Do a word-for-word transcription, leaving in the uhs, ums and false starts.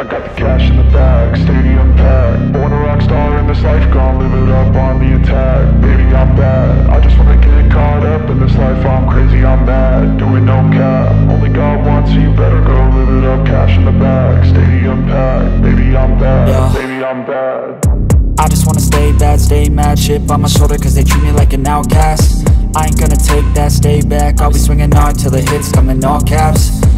I got the cash in the bag, stadium packed. Born a rock star in this life, gon' live it up on the attack. Baby, I'm bad, I just wanna get caught up in this life. I'm crazy, I'm mad, doing no cap. Only God wants, so you better go live it up. Cash in the bag, stadium packed. Baby, I'm bad, yeah. Baby, I'm bad. I just wanna stay bad, stay mad. Chip on my shoulder cause they treat me like an outcast. I ain't gonna take that, stay back. I'll be swinging hard till the hits come in all caps.